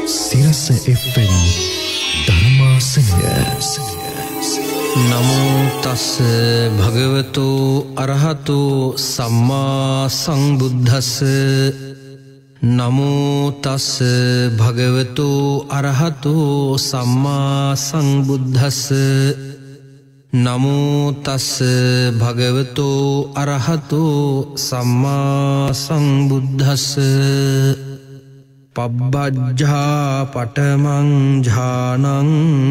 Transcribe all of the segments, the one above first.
සිරස FM ධර්මාසනය. නමෝ තස් භගවතු අරහතු සම්මා සම්බුද්දස්ස. නමෝ තස් භගවතු අරහතු සම්මා සම්බුද්දස්ස. නමෝ තස් භගවතු අරහතු සම්මා සම්බුද්දස්ස. පබ්බජ්ජා පඨමං ඥානං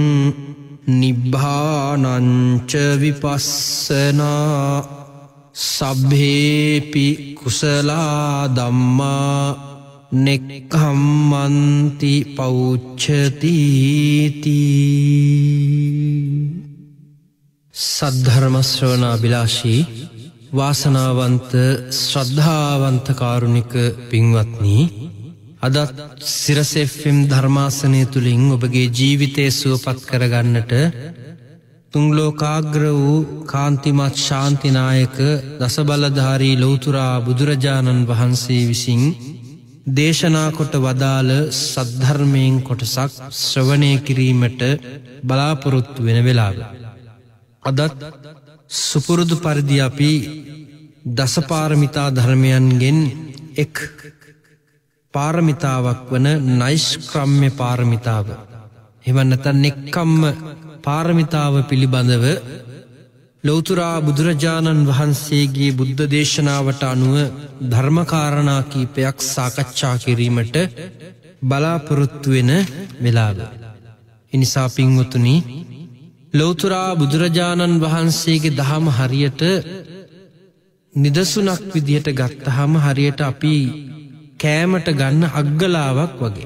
නිබ්බානං ච විපස්සනා සබ්බේපි කුසලා ධම්මා නෙක්ඛම්මන්ති පෞච්ඡති තී. සද්ධර්ම ශ්‍රවණාභිලාෂී වාසනාවන්ත ශ්‍රද්ධාවන්ත කාරුණික පින්වත්නි, අදත් සිරස FM ධර්මාසනය තුලින් ඔබගේ ජීවිතය සුවපත් කරගන්නට තුන් ලෝකාග්‍ර වූ කාන්තිමත් ශාන්තිනායක දසබලධාරී ලෞතුරා බුදුරජාණන් වහන්සේ විසින් දේශනා කොට වදාළ සද්ධර්මයෙන් කොටසක් ශ්‍රවණය කිරීමට බලාපොරොත්තු වෙන වෙලාව. අදත් සුපුරුදු පරිදි අපි දසපාරමිතා ධර්මයන්ගෙන් එක් පාරමිතාවක් වන නෛෂ්ක්‍රම්‍ය පාරමිතාව, එහෙම නැත්නම් නෙක්ඛම්ම පාරමිතාව පිළිබඳව ලෞතුරා බුදුරජාණන් වහන්සේගේ බුද්ධ දේශනාවට අනුව ධර්මකාරණා කීපයක් සාකච්ඡා කිරීමට බලාපොරොත්තු වෙන වෙලාව. එනිසා පින්වතුනි, ලෞතුරා බුදුරජාණන් වහන්සේගේ දහම හරියට නිදසුනක් විදියට ගත්තහම හරියට අපි කෑමට ගන්න අග්ගලාවක් වගේ.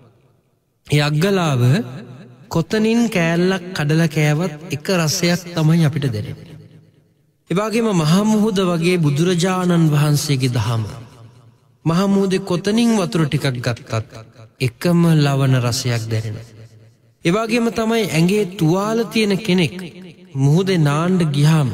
ඒ අග්ගලාව කොතනින් කෑල්ලක් කඩලා කෑවත් එක රසයක් තමයි අපිට දැනෙන්නේ. ඒ වගේම මහා මුහුද වගේ බුදුරජාණන් වහන්සේගේ දහම, මහා මුහුදේ කොතනින් වතුර ටිකක් ගත්තත් එකම ලවණ රසයක් දැනෙනවා. ඒ වගේම තමයි ඇඟේ තුවාල තියෙන කෙනෙක් මුහුදේ නාන්න ගියාම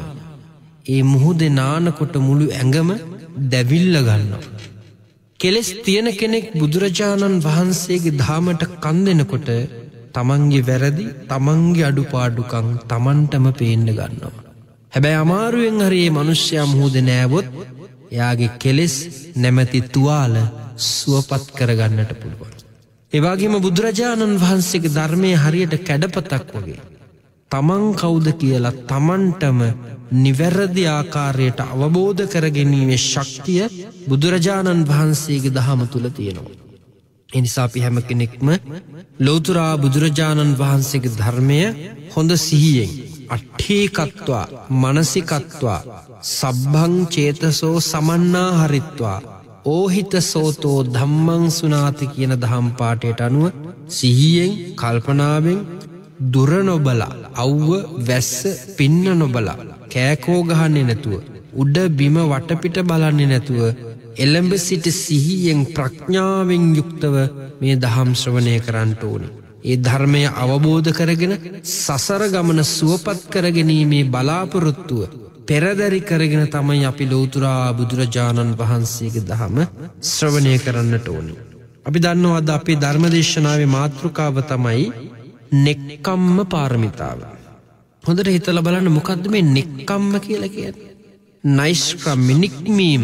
ඒ මුහුදේ නානකොට මුළු ඇඟම දැවිල්ල ගන්නවා. කෙලස් තියෙන කෙනෙක් බුදුරජාණන් වහන්සේගේ ධාමයට කන් දෙනකොට තමන්ගේ වැරදි, තමන්ගේ අඩුපාඩුකම් තමන්ටම පේන්න ගන්නවා. හැබැයි අමාරුවෙන් හරි මේ මිනිස්සයා මුහුදේ නෑවොත් එයාගේ කෙලස් නැමැති තුවාල සුවපත් කරගන්නට පුළුවන්. ඒ වගේම බුදුරජාණන් වහන්සේගේ ධර්මයේ හරියට කැඩපතක් වගේ තමන් කවුද කියලා තමන්ටම නිවැරදි ආකාරයට අවබෝධ කරගැනීමේ ශක්තිය බුදුරජාණන් වහන්සේගේ දහම තුල තියෙනවා. ඒ නිසා අපි හැම කෙනෙක්ම ලෞතුරා බුදුරජාණන් වහන්සේගේ ධර්මය හොඳ සිහියෙන් අට්ඨීකත්වා මනසිකත්වා සබ්බං චේතසෝ සමන්නා හරිත්වා ඕහිත සෝතෝ ධම්මං සුනාති කියන දහම් පාඨයට අනුව සිහියෙන් කල්පනාවෙන් දුර නොබලා, අවුව වැස්ස පින්න නොබලා, කෑකෝ ගහන්නේ නැතුව, උඩ බිම වටපිට බලන්නේ නැතුව එළඹ සිට සිහියෙන් ප්‍රඥාවෙන් යුක්තව මේ දහම් ශ්‍රවණය කරන්න ඕනේ. ඒ ධර්මය අවබෝධ කරගෙන සසර ගමන සුවපත් කරගැනීමේ බලාපොරොත්තුව පෙරදරි කරගෙන තමයි අපි ලෞතුරා බුදුරජාණන් වහන්සේගේ දහම ශ්‍රවණය කරන්නට ඕනේ. අපි දන්නවා අද අපේ ධර්මදේශනාවේ මාතෘකාව තමයි නෙක්ඛම්ම පාරමිතාව. හොඳට හිතලා බලන්න, මොකද්ද මේ නෙක්ඛම්ම කියලා කියන්නේ? නෛෂ්ක්‍රම්‍ය, නික්මීම.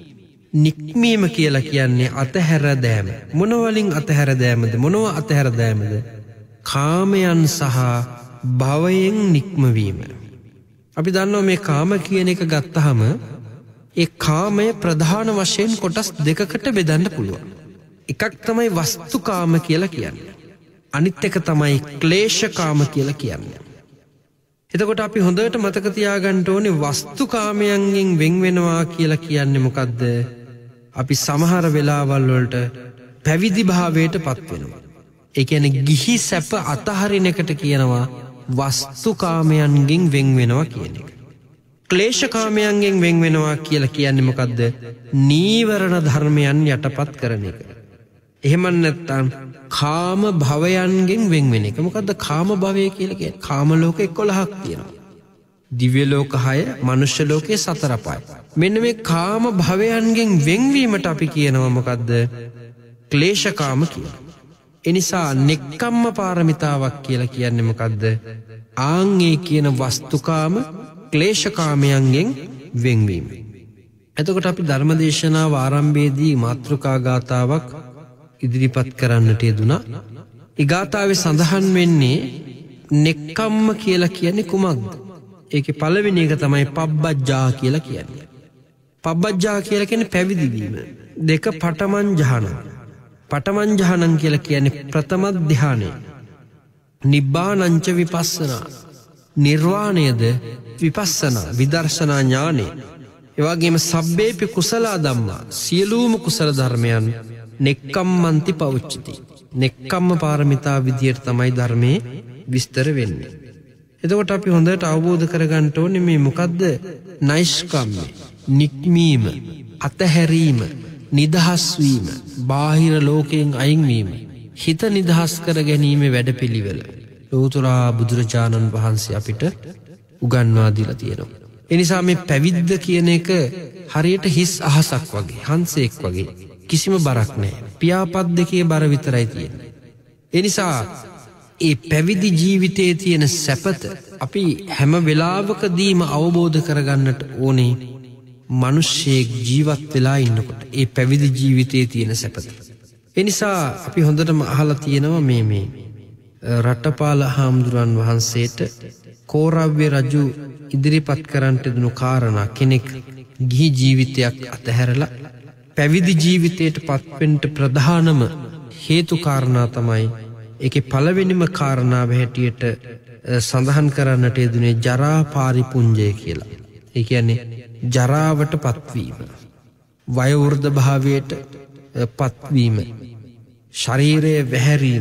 නික්මීම කියලා කියන්නේ අතහැර දෑම. මොන වලින් අතහැර දෑමද? මොනව අතහැර දෑමද? කාමයන් සහ භවයෙන් නික්මවීම. අපි දන්නවා මේ කාම කියන එක ගත්තාම ඒ කාමය ප්‍රධාන වශයෙන් කොටස් දෙකකට බෙදන්න පුළුවන්. එකක් තමයි වස්තුකාම කියලා කියන්නේ. අනිත් එක තමයි ක්ලේශකාම කියලා කියන්නේ. එතකොට අපි හොඳට මතක තියාගන්න ඕනේ වස්තුකාමයන්ගෙන් වෙන් වෙනවා කියලා කියන්නේ මොකද්ද? අපි සමහර වෙලාවල් වලට පැවිදි භාවයට පත් වෙනවා. ඒ කියන්නේ ගිහි සැප අතහරින එකට කියනවා වස්තුකාමයන්ගෙන් වෙන් වෙනවා කියන එක. ක්ලේශකාමයන්ගෙන් වෙන් වෙනවා කියලා කියන්නේ මොකද්ද? නීවරණ ධර්මයන් යටපත් කරන එක. එහෙම නැත්නම් කාම භවයන්ගෙන් වෙන් වෙන එක. මොකද්ද කාම භවය කියලා කියන්නේ? කාම ලෝක 11ක් තියෙනවා. දිව්‍ය ලෝක 6, මනුෂ්‍ය ලෝකයේ 4 අපාය. මෙන්න මේ කාම භවයන්ගෙන් වෙන්වීමට අපි කියනවා මොකද්ද? ක්ලේශකාම කියලා. එනිසා නෙක්කම්ම පාරමිතාවක් කියලා කියන්නේ මොකද්ද? ආන්ගේ කියන වස්තුකාම ක්ලේශකාමයන්ගෙන් වෙන්වීම. එතකොට අපි ධර්මදේශනාව ආරම්භයේදී මාතෘකා ගාථාවක් ඉදිරිපත් කරන්නට යෙදුණා. ඒ ගාථාවේ සඳහන් වෙන්නේ නෙක්කම්ම කියලා කියන්නේ කුමක්ද? ඒකේ පළවෙනි එක තමයි පබ්බජ්ජා කියලා කියන්නේ. පබ්බජ්ජා කියලා කියන්නේ පැවිදි වීම. දෙක පඨමං ජහනං. පඨමං ජහනං කියලා කියන්නේ ප්‍රථම ධානය. නිබ්බානංච විපස්සනා. නිර්වාණයද විපස්සනා විදර්ශනා ඥානෙ. ඒ වගේම සබ්බේපි කුසල ධම්මා සියලුම කුසල ධර්මයන් නෙක්කම්මන්ති පවුච්චති. නෙක්කම්ම පාරමිතා විදියට තමයි ධර්මයේ විස්තර වෙන්නේ. එතකොට අපි හොඳට අවබෝධ කරගන්න ඕනේ මේ මොකද්ද? නෛෂ්කම්ම්‍ය, නික්මීම, අතහැරීම, නිදහස් වීම, බාහිර ලෝකයෙන් අයින් වීම, හිත නිදහස් කර ගැනීම වැඩපිළිවෙල ලෝතර බුදුරජාණන් වහන්සේ අපිට උගන්වා දීලා තියෙනවා. ඒ නිසා මේ පැවිද්ද කියන එක හරියට හිස් අහසක් වගේ, හංසෙක් වගේ. කිසිම බරක් නැහැ. පියාපත් දෙකේ බර විතරයි තියෙන්නේ. ඒ නිසා ඒ පැවිදි ජීවිතයේ තියෙන සැපත අපි හැම වෙලාවකදීම අවබෝධ කරගන්නට ඕනේ. මිනිස්සෙක් ජීවත් වෙලා ඉන්නකොට ඒ පැවිදි ජීවිතයේ තියෙන සැපත. ඒ නිසා අපි හොඳටම අහලා තියෙනවා මේ රටපාල හාමුදුරන් වහන්සේට කෝරව්‍ය රජු ඉදිරිපත් කරන්නට දුණු කාරණා කෙනෙක් ගිහි ජීවිතයක් අතහැරලා පැවිදි ජීවිතයට පත්වෙන්න ප්‍රධානම හේතු කාරණා තමයි ඒකේ පළවෙනිම කාරණාව හැටියට සඳහන් කරන්නට යෙදුනේ ජරා පාරිපුඤ්ජය කියලා. ඒ කියන්නේ ජරාවට පත්වීම, වයෝවෘද්ධ භාවයට පත්වීම, ශරීරයේ වැහැරීම.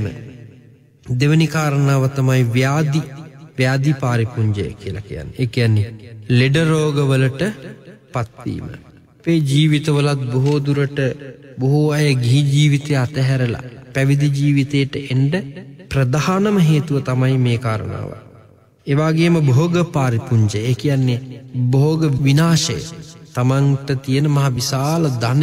දෙවෙනි කාරණාව තමයි ව්‍යාධි පාරිපුඤ්ජය කියලා කියන්නේ. ඒ කියන්නේ ලෙඩ රෝගවලට පත්වීම. අපේ ජීවිතවලත් බොහෝ දුරට බොහෝ අය ගිහි ජීවිතය අතහැරලා පැවිදි ජීවිතයට එන්න ප්‍රධානම හේතුව තමයි මේ කාරණාව. ඒ වගේම භෝග පාරිපුඤ්ජය. ඒ කියන්නේ භෝග විනාශය. තමන්ට තියෙන මහ විශාල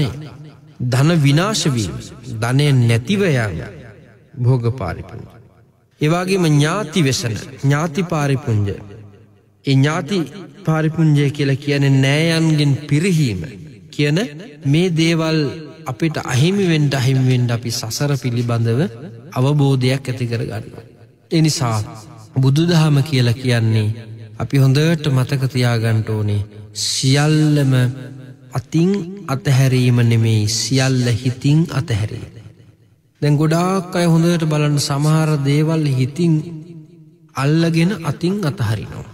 ධන විනාශ වීම, ධනෙ නැතිව යාම භෝග පාරිපුඤ්ජය. ඒ වගේම ඥාති වෙසන, ඥාති පාරිපුඤ්ජය. ඒ ඥාති පාරිපුඤ්ජය කියලා කියන්නේ නෑයන්ගෙන් පිරිහීම කියන මේ දේවල් අපිට අහිමි වෙන්න අපි සසර පිළිබඳව අවබෝධයක් ඇති කර ගන්නවා. ඒ නිසා බුදුදහම කියලා කියන්නේ අපි හොඳට මතක තියාගන්න ඕනේ සියල්ලම අතින් අතහැරීම නෙමෙයි, සියල්ල හිතින් අතහැරීම. දැන් ගොඩාක් අය හොඳට බලන්න සමහර දේවල් හිතින් අල්ලගෙන අතින් අතහරිනවා.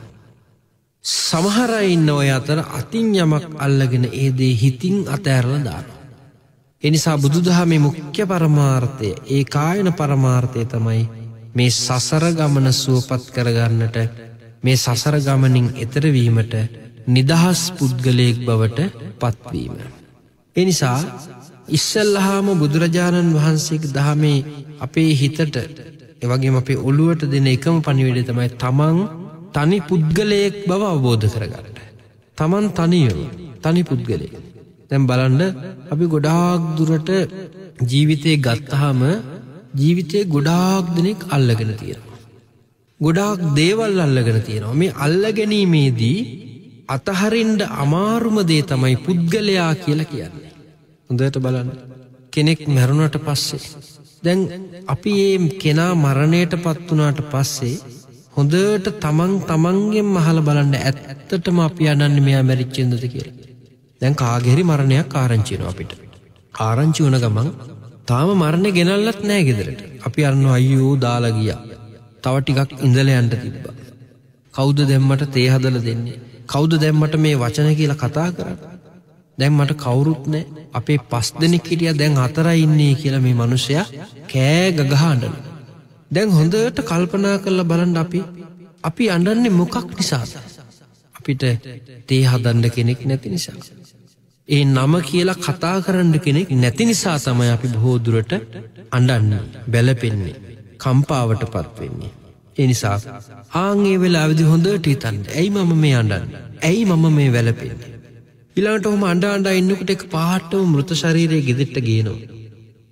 සමහර අය ඉන්න ඔය අතර අතින් යමක් අල්ලගෙන ඒ දේ හිතින් අතහැරලා දානවා. ඒ නිසා බුදුදහමේ මුඛ්‍ය පරමාර්ථය, ඒකායන පරමාර්ථය තමයි මේ සසර ගමන සුවපත් කරගන්නට, මේ සසර ගමනින් එතර වීමට නිදහස් පුද්ගලයෙක් බවට පත්වීම. ඒ නිසා ඉස්සල්ලාම බුදුරජාණන් වහන්සේගේ දහමේ අපේ හිතට එවැගේම අපේ ඔළුවට දෙන එකම පණිවිඩය තමයි තමන් තනි පුද්ගලයෙක් බව අවබෝධ කරගන්න. තමන් තනි පුද්ගලයෙක්. දැන් බලන්න අපි ගොඩාක් දුරට ජීවිතේ ගත්තාම ජීවිතේ ගොඩාක් දෙනෙක් අල්ලගෙන තියෙනවා. ගොඩාක් දේවල් අල්ලගෙන තියෙනවා. මේ අල්ලගැනීමේදී අතහරින්න අමාරුම දේ තමයි පුද්ගලයා කියලා කියන්නේ. හොඳට බලන්න. කෙනෙක් මැරුණට පස්සේ දැන් අපි මේ කෙනා මරණයටපත් වුණාට පස්සේ හොඳට තමන්ගෙන් අහලා බලන්න ඇත්තටම අපි අනන්නේ මෙයා මැරිච්ච ඉඳද කියලා. දැන් කාගේ හරි මරණයක් ආරංචි වෙනවා අපිට. ආරංචි වුණ ගමන් තාම මරණේ ගෙනල්ලත් නැහැ ගෙදරට. අපි අරනවා අයියෝ දාලා ගියා. තව ටිකක් ඉඳලා යන්න තිබ්බා. කවුද දැම්මට තේ හදලා දෙන්නේ? කවුද දැම්මට මේ වචන කියලා කතා කරන්නේ? දැන් මට කවුරුත් නැහැ. අපේ 5 දෙනෙක් හිටියා දැන් 4යි ඉන්නේ කියලා මේ මිනිසයා කෑ ගගහ අඬනවා. දැන් හොඳට කල්පනා කරලා බලන්න අපි අඬන්නේ මොකක් නිසාද? අපිට තේ හදන්න කෙනෙක් නැති නිසා. ඒ නම කියලා කතා කරන්න කෙනෙක් නැති නිසා තමයි අපි බොහෝ දුරට අඬන්නේ, බැලපෙන්නේ, කම්පාවටපත් වෙන්නේ. ඒ නිසා ආන්ගේ වෙලාවේදී හොඳට හිතන්න. ඇයි මම මේ අඬන්නේ? ඇයි මම මේ වැළපෙන්නේ? ඊළඟට ඔහොම අඬ ඉන්නකොට එක පාටම මృత ශරීරයේ ගෙදෙට්ට ගේනවා.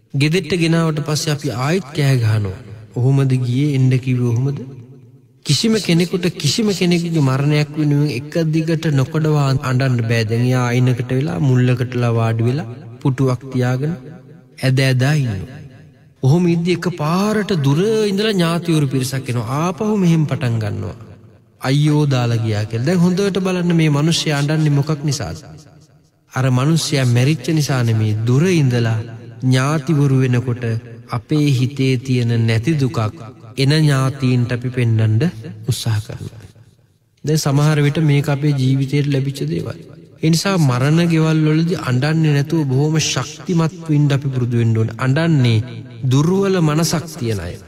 ගෙදෙට්ට ගෙනාවට පස්සේ අපි ආයෙත් කෑ ගහනවා. ඔහොමද ගියේ එන්න කිව්වේ ඔහොමද? කිසිම කෙනෙකුට කිසිම කෙනෙකුගේ මරණයක් වෙනුවෙන් එක දිගට නොකඩවා අඬන්න බෑ. දැන් යා අයිනකට වෙලා මුල්ලකටලා වාඩි වෙලා පුටුවක් තියාගෙන ඇද ඇදා ඉන්නවා. ඔහොම ඉද්දි එක පාරට දුර ඉඳලා ඥාතිවරු පිරිසක් එනවා. ආපහු මෙහෙම පටන් ගන්නවා. අයියෝ දාලා ගියා කියලා. දැන් හොඳට බලන්න මේ මිනිස්සයා අඬන්නේ මොකක් නිසාද? අර මිනිස්සයා මැරිච්ච නිසා නෙමෙයි, දුර ඉඳලා ඥාතිවරු වෙනකොට අපේ හිතේ තියෙන නැති දුකක් එන ඥාතීන්ට අපි පෙන්වන්න උත්සාහ කරනවා. දැන් සමහර විට මේක අපේ ජීවිතේට ලැබිච්ච දේවල්. ඒ නිසා මරණ ගෙවල් වලදී අඬන්නේ නැතුව බොහොම ශක්තිමත් වෙන්න අපි පුරුදු වෙන්න ඕනේ. අඬන්නේ දුර්වල මනසක් තියන අය.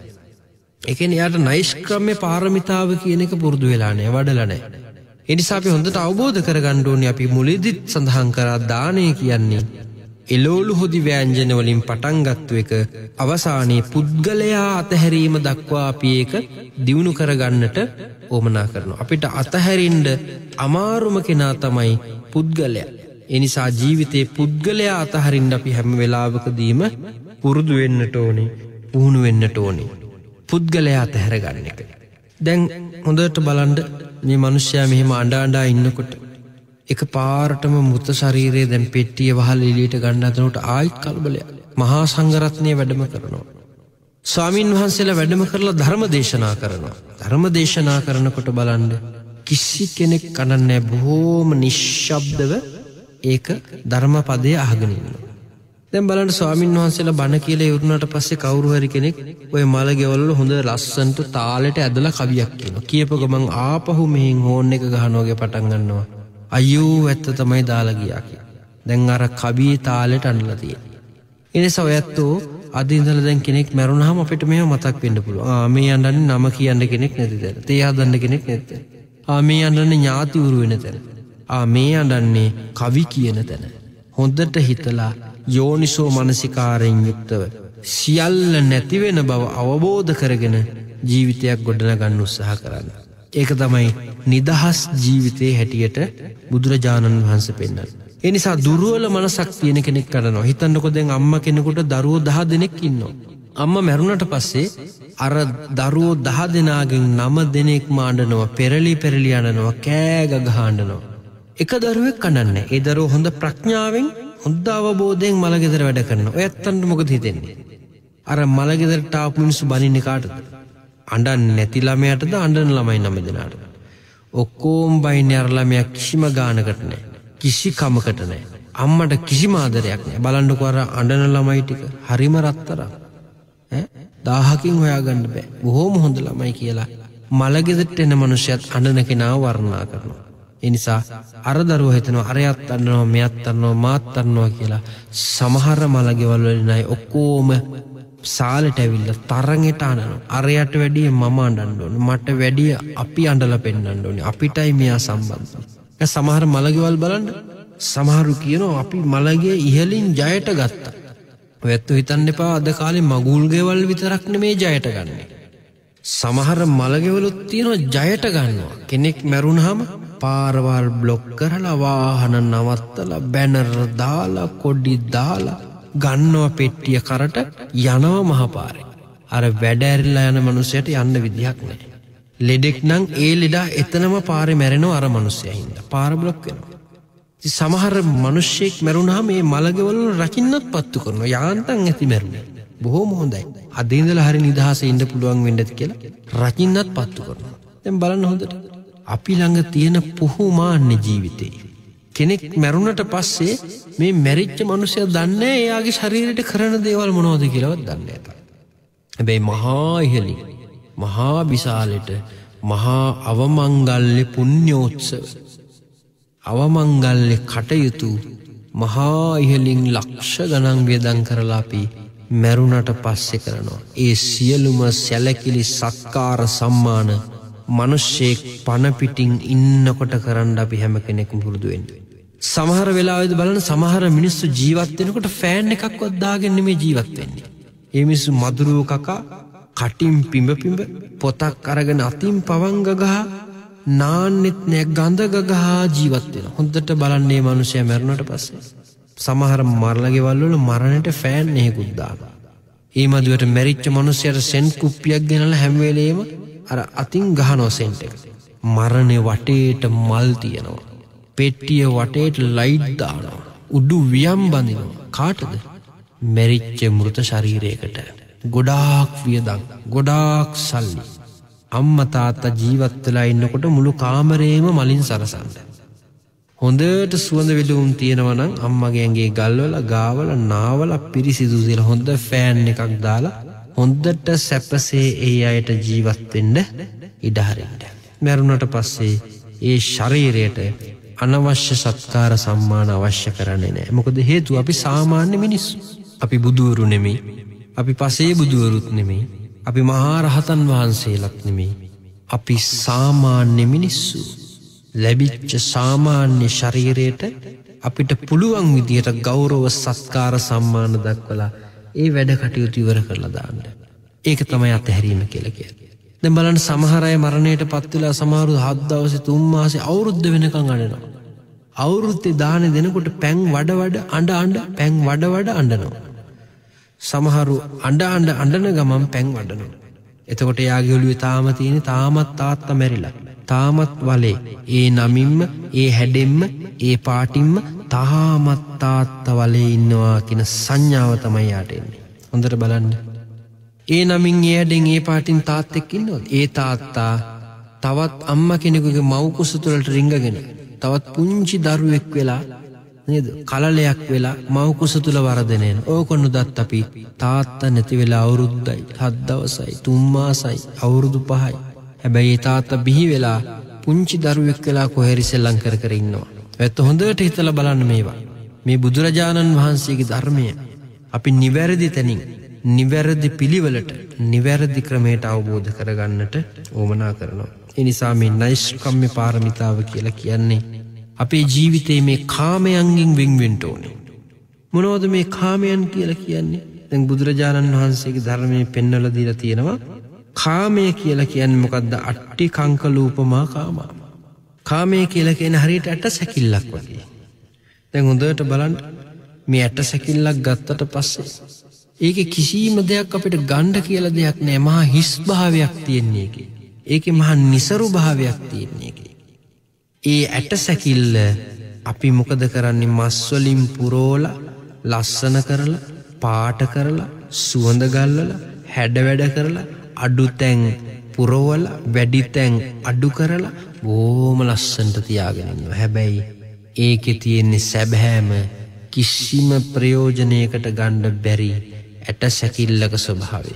ඒ කියන්නේ යාට නෛෂ්ක්‍රම්‍ය පාරමිතාව කියන එක පුරුදු වෙලා නැහැ, වඩලා නැහැ. ඒ නිසා අපි හොඳට අවබෝධ කරගන්න ඕනේ. අපි මුලෙදිත් සඳහන් කරා දානය කියන්නේ එළවලු හොදි ව්‍යංජන වලින් පටන් ගත්තු එක අවසානයේ පුද්ගලයා අතහැරීම දක්වා අපි ඒක දියුණු කරගන්නට ඕමනා කරනවා. අපිට අතහැරින්න අමාරුම කෙනා තමයි පුද්ගලයා. ඒ නිසා ජීවිතේ පුද්ගලයා අතහරින්න අපි හැම වෙලාවකදීම පුරුදු වෙන්නට ඕනේ, පුහුණු වෙන්නට ඕනේ. පුද්ගලයා අතහැර ගන්න එක. දැන් හොඳට බලන්න මේ මිනිස්සයා මෙහෙම අඬා ඉන්නකොට එක පාරටම මృత ශරීරයේ දැන් පෙට්ටිය වහලා එළියට ගන්න හදනකොට ආයිත් කලබලයක්. මහා සංඝරත්නය වැඩම කරනවා. ස්වාමින් වහන්සේලා වැඩම කරලා ධර්ම දේශනා කරනවා. ධර්ම දේශනා කරනකොට බලන්න කිසි කෙනෙක් කනන්නේ බොහෝම නිශ්ශබ්දව ඒක ධර්මපදයේ අහගෙන ඉන්නවා. දැන් බලන්න ස්වාමින් වහන්සේලා බණ කියලා ඉවරුණාට පස්සේ කවුරු හරි කෙනෙක් ওই මල ගෙවල් වල හොඳ ලස්සනට තාලෙට ඇදලා කවියක් කියනවා. කියපු ගමන් ආපහු මෙහෙන් හෝන් එක ගහනවා වගේ පටන් ගන්නවා. අයියෝ ඇත්ත තමයි දාලා ගියා කියලා. දැන් අර කවියේ තාලෙට අඬලා තියෙනවා. ඒ නිසා ඔයත්ෝ අද ඉඳලා දැන් කෙනෙක් මැරුණාම අපිට මේව මතක් වෙන්න පුළුවන්. මේ අඬන්නේ නම කියන්න කෙනෙක් නැති තැන. තේ හදන්න කෙනෙක් නැති තැන. මේ අඬන්නේ ඥාති උරු වෙන තැන. මේ අඬන්නේ කවි කියන තැන. හොඳට හිතලා යෝනිසෝ මනසිකාරයෙන් යුක්තව සියල්ල නැති වෙන බව අවබෝධ කරගෙන ජීවිතයක් ගොඩනගන්න උත්සාහ කරන්න. ඒක තමයි නිදහස් ජීවිතයේ හැටියට බුදුරජාණන් වහන්සේ පෙන්නන්නේ. ඒ නිසා දුර්වල මනසක් තියෙන කෙනෙක් කරනවා. හිතන්නකෝ දැන් අම්මා කෙනෙකුට දරුවෝ 10 දෙනෙක් ඉන්නවා. අම්මා මැරුණට පස්සේ අර දරුවෝ 10 දෙනාගෙන් 9 දෙනෙක්ම අඬනවා, පෙරලි අඬනවා, කෑ ගගහ අඬනවා. එක දරුවෙක් අඬන්නේ. ඒ දරුවෝ හොඳ ප්‍රඥාවෙන් හොඳ අවබෝධයෙන් මලගෙදර වැඩ කරනවා. ඔයත්තන්ට මොකද හිතෙන්නේ? අර මලගෙදරට ආපු මිනිස්සු බනින්නේ කාටද? අඬන්නේ නැති ළමයාටද අඬන ළමයි 9 දෙනාට? ඔක්කොම බයින්නේ අර ළමයා කිසිම ගානකට නැහැ. කිසි කමකට නැහැ. අම්මට කිසිම ආදරයක් නැහැ. බලන්නකෝ අර අඬන ළමයි ටික හරිම රත්තරන්. 1000කින් හොයාගන්න බෑ. බොහොම හොඳ ළමයි කියලා මලගෙදරට එන මිනිස්සුත් අඬන කෙනාව වර්ණනා කරනවා. ඒ නිසා අර දරුවෝ හිතනවා අරයත් අඬනවා, මෙයත් අඬනවා, මාත් අඬනවා කියලා. සමහර මලගෙවල් වලින් අය ඔක්කොම සාලට ඇවිල්ලා තරගෙට අඬනවා. අරයට වැඩිය මම අඬන්න ඕනේ, මට වැඩිය අපි අඬලා පෙන්නන්න ඕනේ, අපිටයි මෙයා සම්බන්ධ. සමහර මලගෙවල් බලන්න සමහරු කියනවා අපි මලගේ ඉහලින් ජයට ගත්තා. ඔයත් හිතන්න එපා අද කාලේ මගුල් ගෙවල් විතරක් නෙමේ ජයට ගන්නෙ. සමහර මලගෙවලුත් තියෙනවා ජයට ගන්නවා. කෙනෙක් මැරුණාම පාරවල් බ්ලොක් කරලා වාහන නවත්තලා බැනර් දාලා කොඩි දාලා ගන්නවා පෙට්ටිය කරට යනවා මහපාරේ. අර වැඩ ඇරිලා යන මිනිහයට යන්න විදියක් නැහැ. ලෙඩෙක් නම් ඒ ලෙඩා එතනම පාරේ මැරෙනවා අර මිනිහයා හින්දා. පාර බ්ලොක් වෙනවා. ඉතින් සමහර මිනිහෙක් මැරුණාම මේ මලගෙවල රකින්නත් පත්තු කරනවා. යාන්තම් ඇති මැරුණේ. බොහොම හොඳයි. අද ඉඳලා හරි නිදහසේ ඉන්න පුළුවන් වෙන්නද කියලා රකින්නත් පත්තු කරනවා. දැන් බලන්න හොඳට. අපි ළඟ තියෙන පුහුමාන්නේ ජීවිතේ. කෙනෙක් මැරුණට පස්සේ මේ මැරිච්ච මිනිහයා දන්නේ එයාගේ ශරීරයට කරන දේවල් මොනවද කියලාවත් දන්නේ නැහැ. හැබැයි මහා ඉහළින් මහා විශාලෙට මහා අවමංගල්‍ය පුණ්‍යෝත්සව අවමංගල්‍ය කටයුතු මහා ඉහළින් ලක්ෂ ගණන් වියදම් කරලා අපි මැරුණට පස්සේ කරනවා. ඒ සියලුම සැලකිලි සත්කාර සම්මාන මිනිස්සෙක් පණ පිටින් ඉන්නකොට කරන්න අපි හැම කෙනෙක්ම පුරුදු වෙන්න. සමහර වෙලාවෙදි බලන්න සමහර මිනිස්සු ජීවත් වෙනකොට ෆෑන් එකක්වත් දාගෙන නෙමෙයි ජීවත් වෙන්නේ. ඒ මිනිස්සු මදුරුව කකා කටින් පිඹ පොතක් අරගෙන අතින් පවංග ගහ නාන්නෙත් නෑ ගඳ ගහ ජීවත් වෙනවා. හොඳට බලන්න මේ මිනිස්සයා මැරුණට පස්සේ සමහර මරලා ගෙවල් වල මරණයට ෆෑන් එකකුත් දානවා. ඒ මදුවට මැරිච්ච මිනිස්සයාට සෙන්ට් කුප්පියක් ගෙනලා හැම වෙලේම අර අතින් ගහනවා සෙන්ට් එක. මරණේ වටේට මල් තියනවා. පෙට්ටිය වටේට ලයිට් දානවා. උඩු වියම් බඳිනවා. කාටද? මැරිච්ච මෘත ශරීරයකට. ගොඩාක් වියදම්, ගොඩාක් සල්ලි. අම්මා තාත්තා ජීවත් වෙලා ඉන්නකොට මුළු කාමරේම මලින් සරසන්න. හොඳට සුවඳ විලවුම් තියෙනවා නම් අම්මගේ ඇඟේ ගල්වලා ගාවලා නාවලා පිරිසිදු කියලා හොඳ ෆෑන් එකක් දාලා හොඳට සැපසේ ඒ අයට ජීවත් වෙන්න ඉඩ හරින්න. මරුණට පස්සේ ඒ ශරීරයට අනවශ්‍ය සත්කාර සම්මාන අවශ්‍ය කරන්නේ නැහැ. මොකද හේතුව අපි සාමාන්‍ය මිනිස්සු. අපි බුදුවරු නෙමෙයි. අපි පසේ බුදුවරුත් නෙමෙයි. අපි මහා රහතන් වහන්සේලාත් නෙමෙයි. අපි සාමාන්‍ය මිනිස්සු. ලැබිච්ච සාමාන්‍ය ශරීරයට අපිට පුළුවන් විදියට ගෞරව සත්කාර සම්මාන දක්වලා ඒ වැඩ කටයුතු ඉවර කරලා දාන්න. ඒක තමයි අතහැරීම කියලා කියන්නේ. දැන් බලන්න සමහර අය මරණයට පත් වෙලා සමහරු 7 දවසේ 3 මාසේ අවුරුද්ද වෙනකන් අඬනවා. අවුරුද්දේ දාන දෙනකොට පැන් වඩ අඬ පැන් වඩ අඬනවා. සමහරු අඬන ගමන් පැන් වඩනවා. එතකොට යාගේ ඔළුවේ තාමත් තාත්තා මැරිලා. තාමත් වලේ ඒ නමින්ම ඒ හැඩෙන්ම ඒ පාටින්ම තාමත් තාත්තා වලේ ඉන්නවා කියන සංඥාව තමයි යාට එන්නේ. හොඳට බලන්න. ඒ නමින් ඒ හැඩෙන් ඒ පාටින් තාත්තෙක් ඉන්නවද? ඒ තාත්තා තවත් අම්මා කෙනෙකුගේ මව් කුස තුළට රිංගගෙන තවත් පුංචි දරුවෙක් වෙලා නේද? කලලයක් වෙලා මව් කුස තුල වරදෙන. ඕකොනුදත් අපි තාත්තා නැති වෙලා අවුරුද්දයි 7 දවසයි 3 මාසයි අවුරුදු 5යි. හැබැයි තාත්තා බිහි වෙලා පුංචි දරුවෙක් වෙලා කොහෙරි සෙල්ලම් කර ඉන්නවා. ඒත් හොඳට හිතලා බලන්න මේවා. මේ බුදුරජාණන් වහන්සේගේ ධර්මය අපි නිවැරදි තැනින්, නිවැරදි පිළිවෙලට, නිවැරදි ක්‍රමයට අවබෝධ කරගන්නට ඕමනා කරනවා. ඒ නිසා මේ නෛෂ්ක්‍රම්‍ය පාරමිතාව කියලා කියන්නේ අපේ ජීවිතයේ මේ කාමයන්ගෙන් වෙන්වෙන්න ඕනේ. මොනවද මේ කාමයන් කියලා කියන්නේ? දැන් බුදුරජාණන් වහන්සේගේ ධර්මයේ පෙන්වලා දීලා තියෙනවා. කාමය කියලා කියන්නේ මොකද්ද? අට්ටි කංකලූපමා කාමා. කාමය කියලා කියන්නේ හරියට ඇට සැකිල්ලක් වගේ. දැන් හොඳට බලන්න මේ ඇට සැකිල්ලක් ගත්තට පස්සේ ඒකේ කිසිම දෙයක් අපිට ගන්න කියලා දෙයක් නැහැ. මහා හිස් භාවයක් තියෙන්නේ ඒකේ. ඒකේ මහා නිසරු භාවයක් තියෙන්නේ ඒකේ. ඒ ඇට සැකිල්ල අපි මොකද කරන්නේ? මස් වලින් පුරෝලා, ලස්සන කරලා, පාට කරලා, සුවඳ ගල්වලා, හැඩ වැඩ කරලා, අඩු තැන් පුරවලා, වැඩි තැන් අඩු කරලා බොහොම ලස්සනට තියාගෙන ඉන්නවා. හැබැයි ඒකේ තියෙන සැබෑම කිසිම ප්‍රයෝජනයකට ගන්න බැරි ඇට සැකිල්ලක ස්වභාවය.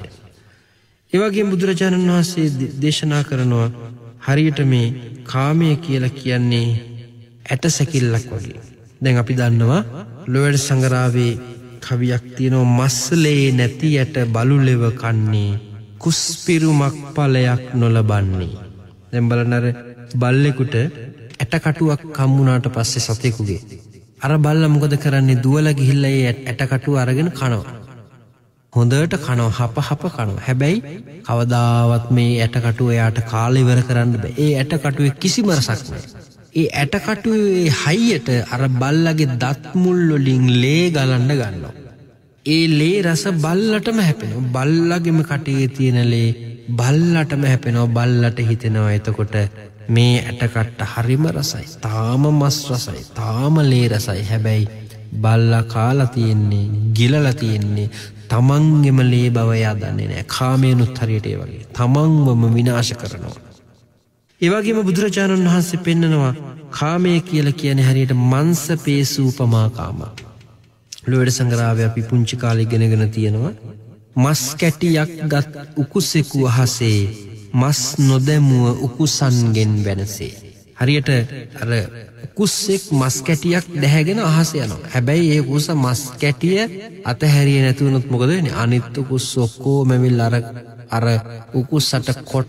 ඒ වගේම බුදුරජාණන් වහන්සේ දේශනා කරනවා හරියට මේ කාමය කියලා කියන්නේ ඇට සැකිල්ලක් වගේ. දැන් අපි දන්නවා ලෝයඩ් සංගරාවේ කවියක් තියෙනවා, මස්ලේ නැති ඇට බලුලෙව කන්නේ, කුස්පිරුමක් ඵලයක් නොලබන්නේ. දැන් බලන්න අර බල්ලෙකුට ඇටකටුවක් හම්බුනාට පස්සේ සතෙකුගේ අර බල්ලා මොකද කරන්නේ? දුවලා ගිහිල්ලා ඒ ඇටකටුව අරගෙන කනවා. හොඳට කනවා, හප කනවා. හැබැයි කවදාවත් මේ ඇටකටුව එයාට කාලේ ඉවර කරන්න බෑ. ඒ ඇටකටුවේ කිසිම රසක් නැහැ. ඒ ඇටකටුවේ හයියට අර බල්ලගේ දත් මුල් වලින් ලේ ගලන්න ගන්නවා. ඒ ලේ රස බල්ලටම හැපෙනවා. බල්ලගේම කටේ තියෙන ලේ බල්ලටම හැපෙනවා. බල්ලට හිතෙනවා එතකොට මේ ඇටකට්ට හරිම රසයි, තාම මස් රසයි, තාම ලේ රසයි. හැබැයි බල්ලා කාලා තියෙන්නේ, ගිලලා තියෙන්නේ තමන්ගෙම ලේ බව එයා දන්නේ නැහැ. කාමයනුත් හරියට ඒ වගේ තමන්වම විනාශ කරනවා. ඒ වගේම බුදුරජාණන් වහන්සේ පෙන්නනවා කාමය කියලා කියන්නේ හරියට මංස පේසූපමා කාමා. ලෝයඩ් සංග්‍රහය අපි පුංචි කාලේ ඉගෙනගෙන තියෙනවා. මස් කැටියක් ගත් උකුසෙකු අහසේ මස් නොදැමුව උකුසන්ගෙන් වෙනසේ. හරියට අර උකුස්සෙක් මස් කැටියක් දැහැගෙන අහසේ යනවා. හැබැයි ඒ උකුස මස් කැටිය අතහැරියේ නැති වුණොත් මොකද වෙන්නේ? අනිත් උකුස් ඔක්කොම ඇවිල්ලා අර උකුස්සට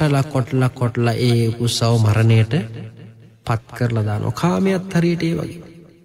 කොටලා ඒ උකුස්සව මරණයට පත් කරලා දානවා. කාමයට හරියට ඒ වගේ.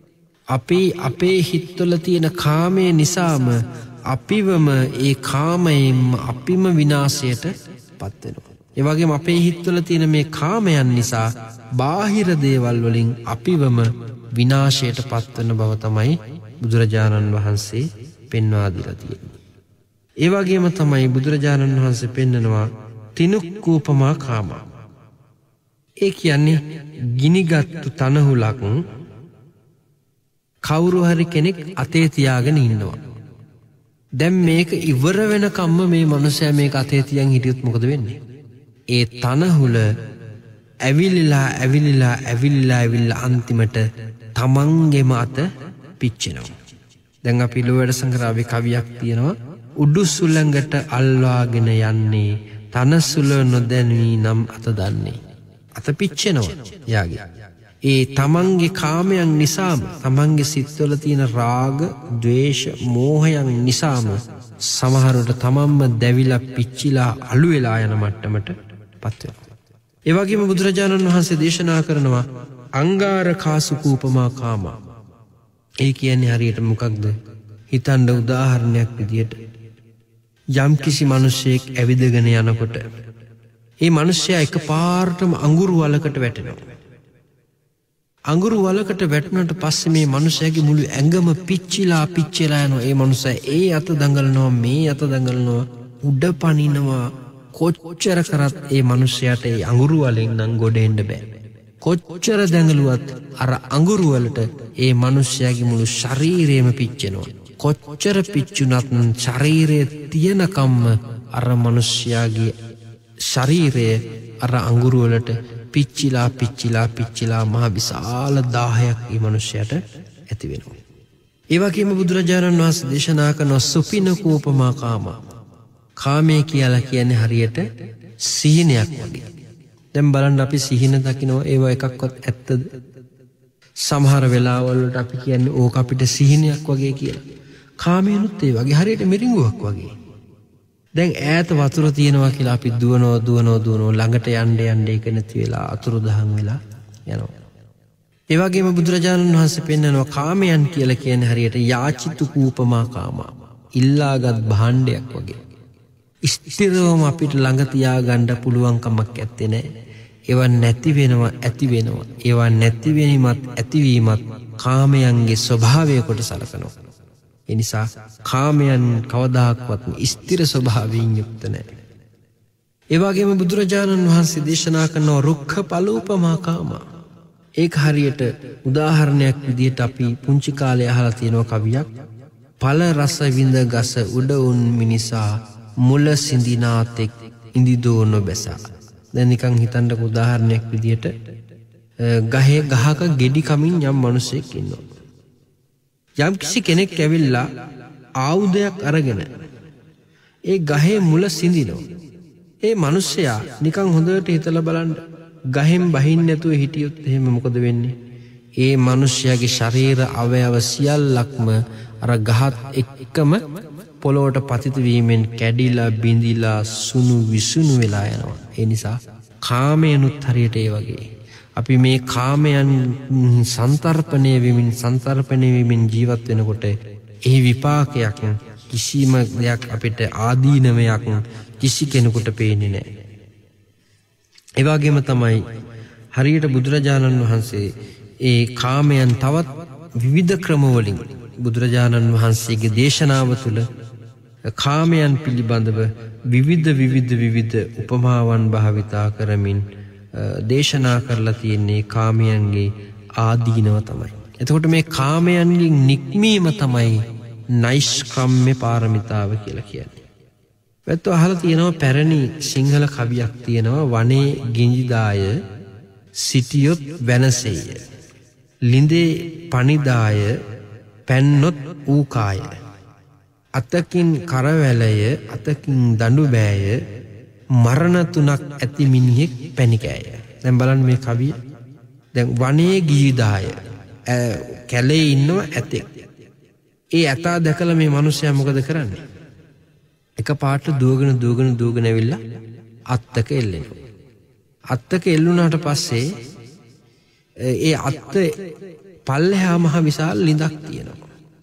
අපේ හිතවල තියෙන කාමය නිසාම අපිවම ඒ කාමයෙන්ම අපිම විනාශයට පත් වෙනවා. ඒ වගේම අපේ හිතවල තියෙන මේ කාමයන් නිසා බාහිර දේවල් වලින් අපිවම විනාශයට පත් වෙන බව තමයි බුදුරජාණන් වහන්සේ පෙන්වා දීලා තියෙන්නේ. ඒ වගේම තමයි බුදුරජාණන් වහන්සේ පෙන්නනවා තිනුක්කූපමා කාමා. ඒ කියන්නේ ගිනිගත්තු තනහුලක් කවුරු හරි කෙනෙක් අතේ තියාගෙන ඉන්නවා. දැන් මේක ඉවර වෙනකම්ම මේ මනුස්සයා මේක අතේ තියන් හිටියොත් මොකද වෙන්නේ? ඒ තනහුල ඇවිලිලා අන්තිමට තමන්ගේම අත පිච්චෙනවා. දැන් අපි ලෝවැඩ සංග්‍රහයේ කවියක් තියෙනවා. උඩු සුළඟට අල්වාගෙන යන්නේ තනසුල නොදැනී නම් අත දන්නේ. අත පිච්චෙනවා යාගේ. ඒ තමන්ගේ කාමයන් නිසාම තමන්ගේ සිත්වල තියෙන රාග, ද්වේෂ, මෝහයන් නිසාම සමහරවිට තමන්ම දැවිලා පිච්චිලා අළු වෙලා යන මට්ටමට පත් වෙනවා. ඒ වගේම බුදුරජාණන් වහන්සේ දේශනා කරනවා අංගාරකාසුකූපමා කාමා. ඒ කියන්නේ හරියට මොකක්ද? හිතන්න උදාහරණයක් විදියට යම් කිසි මිනිසෙක් ඇවිදගෙන යනකොට ඒ මිනිසයා එකපාරටම අඟුරු වලකට වැටෙනවා. අඟුරු වලකට වැටුණාට පස්සේ මේ මිනිසයාගේ මුළු ඇඟම පිච්චිලා යනවා. ඒ මිනිසා ඒ අත දඟලනවා, මේ අත දඟලනවා, උඩ පනිනවා. කොච්චර කරත් ඒ මිනිසයාට ඒ අඟුරු වලෙන් නම් ගොඩ එන්න බෑ. කොච්චර දඟලුවත් අර අඟුරු වලට ඒ මිනිසයාගේ මුළු ශරීරයම පිච්චෙනවා. කොච්චර පිච්චුණත් ශරීරයේ තියෙනකම්ම අර මිනිසයාගේ ශරීරය අර අඟුරු වලට පිච්චිලා මහ විශාල දාහයක් ඒ මිනිසයාට ඇති වෙනවා. ඒ වගේම බුදුරජාණන් වහන්සේ දේශනා කරන සුපිනකූපමා කාමා. කාමය කියලා කියන්නේ හරියට සිහිනයක් වගේ. දැන් බලන්න අපි සිහින දකිනවා, ඒවා එකක්වත් ඇත්තද? සමහර වෙලාවවලට අපි කියන්නේ ඕක අපිට සිහිනයක් වගේ කියලා. කාමයනුත් ඒ වගේ හරියට මිරිඟුවක් වගේ. දැන් ඈත වතුර තියෙනවා කියලා අපි දුවනවා ළඟට යන්න ඒක නැති වෙලා අතුරුදහන් වෙලා යනවා. ඒ වගේම බුදුරජාණන් වහන්සේ පෙන්නනවා කාමයන් කියලා කියන්නේ හරියට යාචිතු කූපමා කාමා. ඉල්ලාගත් භාණ්ඩයක් වගේ. ස්ථිරවම අපිට ළඟ තියාගන්න පුළුවන් කමක් නැත්තේ නෑ. ඒවා නැති වෙනවා, ඇති වෙනවා. ඒවා නැති වෙනීමත් ඇතිවීමත් කාමයන්ගේ ස්වභාවය කොට සලකනවා. ඒ නිසා කාමයන් කවදාක්වත් ස්ථිර ස්වභාවයෙන් යුක්ත නැහැ. ඒ වගේම බුදුරජාණන් වහන්සේ දේශනා කරන රුක්ඛ පලූපමා කාමා. ඒක හරියට උදාහරණයක් විදිහට අපි පුංචි කාලේ අහලා තියෙන කවියක්. පල රස විඳ ගස උඩ උන් මිනිසා මුල සිඳිනාතෙක් ඉඳිදෝ නොබැසා. දැන් නිකන් හිතන්නක උදාහරණයක් විදිහට ගහක ගෙඩි කමින් යම් මිනිසෙක් ඉන්නවා. යම් කිසි කෙනෙක් ඇවිල්ලා ආයුධයක් අරගෙන ඒ ගහේ මුල සිඳිනවා. ඒ මිනිසයා නිකන් හොඳට හිතලා බලන්න ගහෙන් බහින්න නැතුව හිටියොත් එහෙම මොකද වෙන්නේ? ඒ මිනිසයාගේ ශරීර අවයව සියල්ලක්ම අර ගහත් එක්කම පොළොවට පතිත වීමෙන් කැඩිලා බිඳිලා සුණු විසුණු වෙලා යනවා. ඒ නිසා කාමයනුත් හරියට ඒ වගේ. අපි මේ කාමයන් සංතරපණය වෙමින් ජීවත් වෙනකොට ඒ විපාකයක් කිසිම දෙයක් අපිට ආදීනමයක් කිසි කෙනෙකුට පේන්නේ නැහැ. ඒ වගේම තමයි හරියට බුදුරජාණන් වහන්සේ ඒ කාමයන් තවත් විවිධ ක්‍රමවලින් බුදුරජාණන් වහන්සේගේ දේශනාව තුළ කාමයන් පිළිබඳව විවිධ උපමාවන් භාවිතා කරමින් දේශනා කරලා තියෙන්නේ කාමයන්ගේ ආදීනව තමයි. එතකොට මේ කාමයන්ගෙන් නික්මීම තමයි නෛෂ්ක්‍රම්‍ය පාරමිතාව කියලා කියන්නේ. වැත්ත අහලා තියෙනවා පැරණි සිංහල කවියක් තියෙනවා වනේ ගිංජිදාය සිටියොත් වෙනසෙය. ලිඳේ පනිදාය පැන්නොත් ඌකාය. අතකින් කරවැලය අතකින් දඬු බෑය මරණ තුනක් ඇති මිනිහෙක් පැණිකෑය. දැන් බලන්න මේ කවිය. දැන් වනේ ගිහිදාය කැලේ ඉන්නවා ඇතෙක්. ඒ ඇතා දැකලා මේ මිනිස්සයා මොකද කරන්නේ? එකපාරට දුවගෙන ඇවිල්ලා අත්තක එල්ලෙනවා. අත්තක එල්ලුණාට පස්සේ ඒ අත්ත පල්ලෙහා මහ විශාල ලිඳක් තියෙනවා.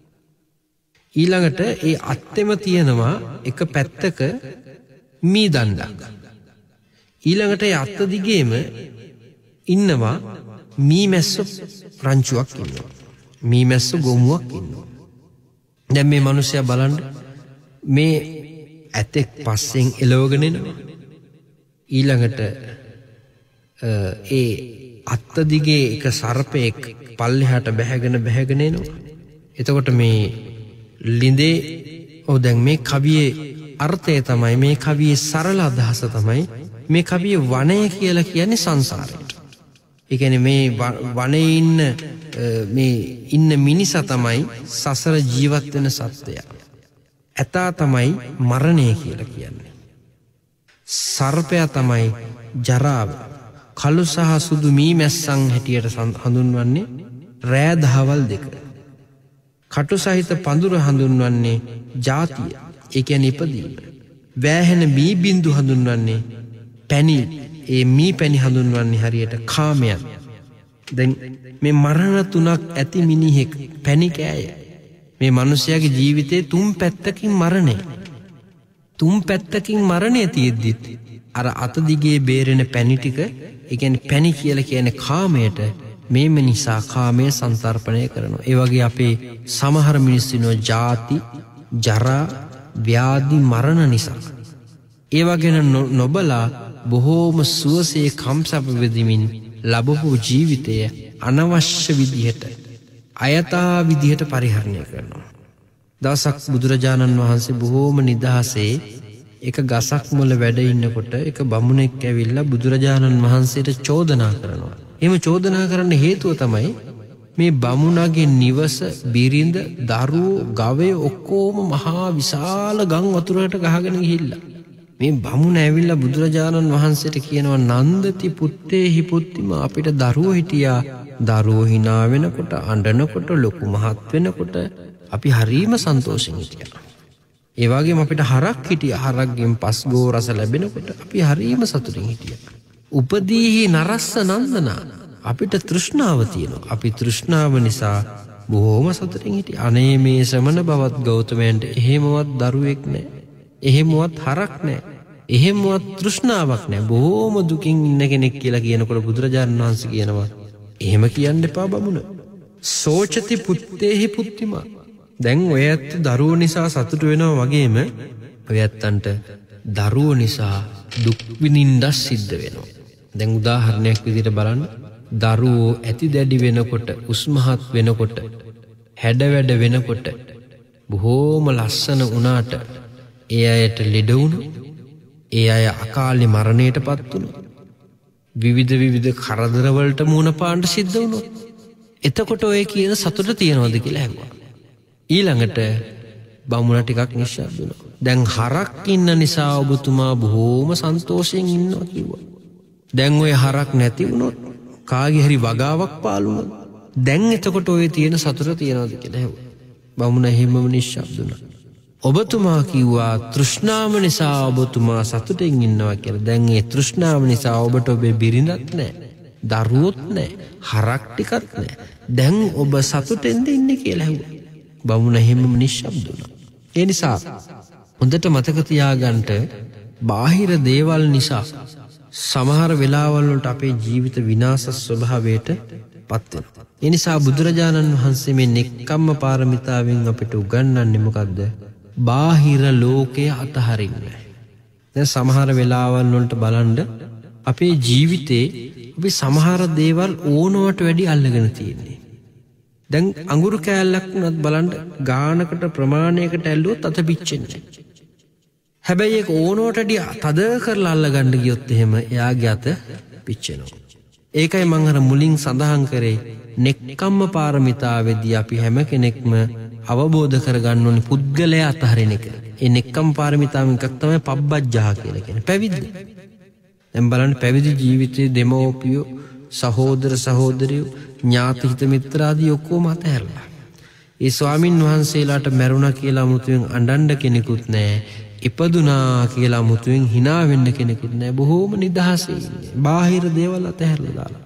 ඊළඟට ඒ අත්තෙම තියෙනවා එක පැත්තක මී දණ්ඩක්. ඊළඟට ඒ අත්ත දිගේම ඉන්නවා මී මැස්ස රංචුවක් ඉන්නවා. මී මැස්ස ගොමුවක් ඉන්නවා. දැන් මේ මිනිස්සයා බලන්න මේ ඇතෙක් පස්සෙන් එලවගෙන එනවා. ඊළඟට ඒ අත්ත දිගේ එක සර්පෙක් පල්ලෙහාට බැහැගෙන එනවා. එතකොට මේ ලිඳේ දැන් මේ කවියේ අර්ථය තමයි, මේ කවියේ සරල අදහස තමයි, මේ කවියේ වනය කියලා කියන්නේ සංසාරයට. ඒ කියන්නේ මේ වනයේ ඉන්න මිනිසා තමයි සසර ජීවත් වෙන සත්වයා. ඇතා තමයි මරණය කියලා කියන්නේ. සර්පයා තමයි ජරාව. කළු සහ සුදු මීමැස්සන් හැටියට හඳුන්වන්නේ රෑ දහවල් දෙක. කටු සහිත පඳුර හඳුන්වන්නේ ජාතිය, ඒ කියන්නේ ඉපදීම. වෑහෙන මී බින්දු හඳුන්වන්නේ පැණි, ඒ මී පැණි හඳුන්වන්නේ හරියට කාමයන්. දැන් මේ මරණ තුනක් ඇති මිනිහෙක් පැණි කෑය. මේ මිනිස්යාගේ ජීවිතේ තුන් පැත්තකින් මරණය. තුන් පැත්තකින් මරණය තියෙද්දිත් අර අත දිගේ බේරෙන පැණි ටික, ඒ කියන්නේ පැණි කියලා කියන්නේ කාමයට, මේ නිසා කාමය සංතරපණය කරනවා. ඒ වගේ අපේ සමහර මිනිස්සු ඉන්නවා ජාති, ජරා, ව්‍යාධි, මරණ නිසා. ඒවා ගැන නොබලා බොහෝම සුවසේ කම්සප වෙදමින් ලැබපු ජීවිතය අනවශ්‍ය විදිහට, අයථා විදිහට පරිහරණය කරනවා. දවසක් බුදුරජාණන් වහන්සේ බොහෝම නිදහසේ එක ගසක් මුල වැඩ ඉන්නකොට එක බමුණෙක් ඇවිල්ලා බුදුරජාණන් වහන්සේට චෝදනා කරනවා. එහෙම චෝදනා කරන්න හේතුව තමයි මේ බමුණගේ නිවස, බිරිඳ, දරුවෝ, ගවයෝ ඔක්කොම මහා විශාල ගම් වතුරකට ගහගෙන ගිහිල්ලා. මේ බමුණ ඇවිල්ලා බුදුරජාණන් වහන්සේට කියනවා, නන්දති පුත්තේහි පුත්තිම, අපිට දරුවෝ හිටියා. දරුවෝ hina වෙනකොට, අඬනකොට, ලොකු මහත් වෙනකොට අපි හරීම සන්තෝෂෙන් හිටියා. ඒ වගේම අපිට හරක් හිටියා. හරක්ගෙන් පස් ගෝ රස ලැබෙනකොට අපි හරීම සතුටින් හිටියා. උපදීහි නරස්ස නන්දනා, අපිට තෘෂ්ණාව තියෙනවා. අපි තෘෂ්ණාව නිසා බොහෝම සතුටින් හිටියා. අනේ මේ ශ්‍රමණ බවත් ගෞතමයන්ට එහෙමවත් දරුවෙක් නැහැ. එහෙමවත් හරක් නැහැ. එහෙමවත් තෘෂ්ණාවක් නැහැ. බොහෝම දුකින් ඉන්න කෙනෙක් කියලා කියනකොට බුදුරජාණන් වහන්සේ කියනවා, එහෙම කියන්න එපා බමුණ. සෝචති පුත්තේහි පුත්තිමා. දැන් ඔය ඇත්ත දරුවෝ නිසා සතුට වෙනවා වගේම ඔය ඇත්තන්ට දරුවෝ නිසා දුක් විඳින්න සිද්ධ වෙනවා. දැන් උදාහරණයක් විදිහට බලන්න, දරුවෝ ඇති දැඩි වෙනකොට, උස්මහත් වෙනකොට, හැඩ වැඩ වෙනකොට, බොහෝම ලස්සන වුණාට ඒ අයට ලෙඩ වුණා, ඒ අය අකාලේ මරණයටපත් වුණා, විවිධ කරදරවලට මුහුණ පාන්න සිද්ධ වුණා. එතකොට ඔය කියන සතුට තියනවද කියලා ඇහුවා. ඊළඟට බමුණ ටිකක් නිශ්ශබ්ද වුණා. දැන් හරක් ඉන්න නිසා ඔබතුමා බොහෝම සන්තෝෂයෙන් ඉන්නවා කිව්වා. දැන් ඔය හරක් නැති වුණොත්, කාගේ හරි වගාවක් පාළුණොත්, දැන් එතකොට ඔය තියෙන සතුට තියනවද කියලා ඇහුවා. බමුණ එහෙමම නිශ්ශබ්ද වුණා. ඔබතුමා කිව්වා තෘෂ්ණාව නිසා ඔබතුමා සතුටින් ඉන්නවා කියලා. දැන් ඒ තෘෂ්ණාව නිසා ඔබට ඔබේ බිරිඳක් නැහැ, දරුවොත් නැහැ, හරක් ටිකක් නැහැ. දැන් ඔබ සතුටෙන්ද ඉන්නේ කියලා ඇහුවා. බමුණ එහෙමම නිශ්ශබ්ද වුණා. ඒ නිසා හොඳට මතක තියාගන්න, බාහිර දේවල් නිසා සමහර වෙලාවල් වලට අපේ ජීවිත විනාශ ස්වභාවයට පත් වෙනවා. ඒ නිසා බුදුරජාණන් වහන්සේ මේ නෙක්ඛම්ම පාරමිතාවෙන් අපිට උගන්වන්නේ මොකද්ද? බාහිර ලෝකය අතහරින්න. දැන් සමහර වෙලාවල් වලට බලන්න අපේ ජීවිතේ අපි සමහර දේවල් ඕනවට වැඩි අල්ලගෙන තියෙන්නේ. දැන් අඟුරු කෑල්ලක් වුණත් බලන්න ගානකට ප්‍රමාණයකට ඇල්ලුවොත් අත පිච්චෙන්නේ. හැබැයි ඒක ඕනවට වැඩි තද කරලා අල්ලගන්න ගියොත් එහෙම එයාගේ අත පිච්චෙනවා. ඒකයි මම අර මුලින් සඳහන් කරේ, නෙක්ඛම්ම පාරමිතාවේදී අපි හැම කෙනෙක්ම අවබෝධ කරගන්න ඕනේ පුද්ගලයා අතහරින එක. ඒ නෙක්ඛම් පාරමිතාවෙන් එකක් තමයි පබ්බජ්ජහ කියලා කියන්නේ, පැවිද්ද. දැන් බලන්න පැවිදි ජීවිතයේ දෙමෝපියෝ, සහෝදර සහෝදරියෝ, ඥාති හිත මිත්‍රාදී ඔක්කොම අතහැරලා. ඒ ස්වාමින් වහන්සේලාට මැරුණා කියලා මුතුවෙන් අඬන්න කෙනෙකුත් නැහැ. ඉපදුනා කියලා මුතුවෙන් hina වෙන්න කෙනෙකුත් නැහැ. බොහෝම නිදහසේ ඉන්නේ. බාහිර දේවල් අතහැරලා දාලා.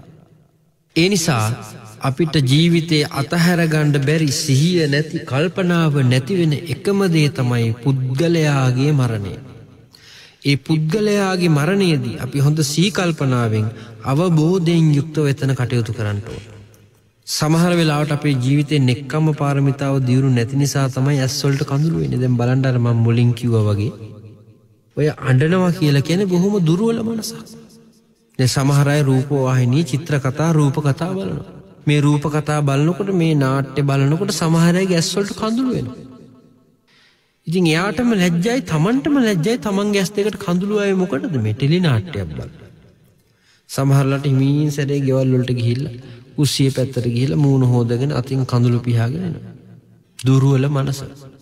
ඒ නිසා අපිට ජීවිතේ අතහැර ගන්න බැරි, සිහිය නැති, කල්පනාව නැති වෙන එකම දේ තමයි පුද්ගලයාගේ මරණය. ඒ පුද්ගලයාගේ මරණයේදී අපි හොඳ සීකල්පනාවෙන්, අවබෝධයෙන් යුක්තව එතන කටයුතු කරන්න ඕන. සමහර වෙලාවට අපේ ජීවිතේ නෙක්ඛම්ම පාරමිතාව දියුණු නැති නිසා තමයි ඇස් වලට කඳුළු වෙන්නේ. දැන් බලන්න අර මම මුලින් කිව්වා වගේ ඔය අඬනවා කියලා කියන්නේ බොහොම දුර්වල මනසක්. දැන් සමහර අය රූපවාහිනී චිත්‍ර කතා රූප කතා බලනවා. මේ රූප කතා බලනකොට මේ නාට්‍ය බලනකොට සමහර අයගේ ඇස් වලට කඳුළු වෙනවා. ඉතින් එයාටම ලැජ්ජයි තමන්ටම ලැජ්ජයි තමන්ගේ ඇස් දෙකට කඳුළු ආවේ මොකටද මේ ටෙලි නාට්‍යයක් බලන්න. සමහරලාට හිමින් සැරේ ගෙවල් වලට ගිහිල්ලා කුස්සිය පැත්තට ගිහිල්ලා මූණ හොදගෙන අතින් කඳුළු පිහාගෙන එනවා. දුර්වල මනස.